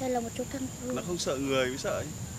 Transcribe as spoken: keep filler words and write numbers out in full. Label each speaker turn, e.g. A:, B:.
A: Đây là một chú kangaroo.
B: Nó không sợ người mới sợ ấy.